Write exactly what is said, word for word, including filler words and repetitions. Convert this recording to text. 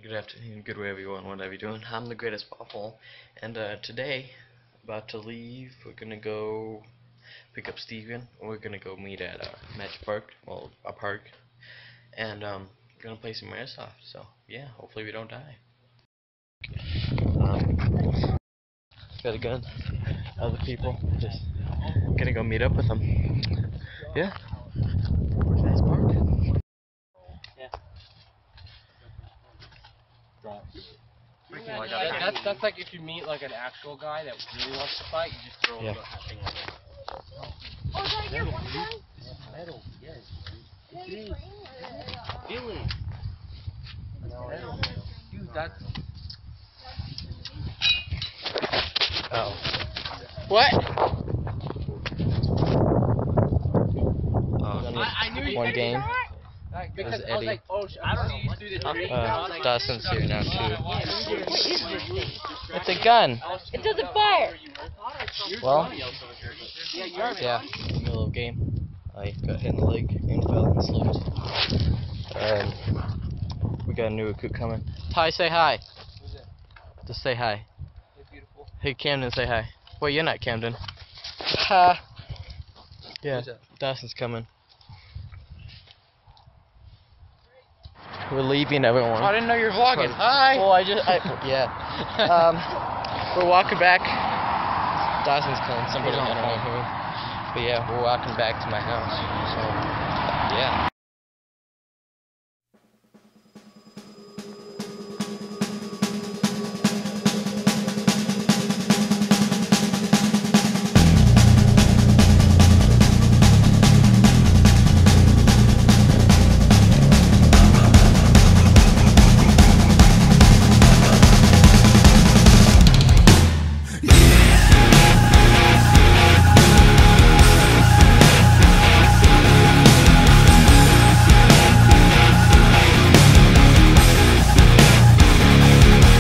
good afternoon, good way everyone, whatever you're doing. I'm the greatest waffle, and uh, today, about to leave, we're gonna go pick up Steven. We're gonna go meet at uh, Magic Park, well, a park, and um, we're gonna play some airsoft. So yeah, hopefully we don't die. Um, got a gun. Other people, just gonna go meet up with them. Yeah. Nice park. Yeah. Like, that, that's, that's like if you meet like an actual guy that really wants to fight, you just throw yeah. him that thing on him. Oh, is that your one guy? Metal, yes. Really? Really? Dude, that's... Oh. What? Oh, I, I knew one game. Because Eddie. I was like, oh, I don't know through the tree. Uh, Dawson's here now too. What is this thing? It's a gun. It doesn't fire. Well, yeah, in the middle of the game, I got hit in the leg and fell and slipped. Um, we got a new recruit coming. Ty, say hi. Just say hi. Hey, Camden, say hi. Wait, you're not Camden. Ha. Yeah, Dawson's coming. We're leaving, everyone. I didn't know you were vlogging. Hi. Well, I just, I, yeah. Um, we're walking back. Dawson's calling somebody, I don't know who. But yeah, we're walking back to my house. So, yeah.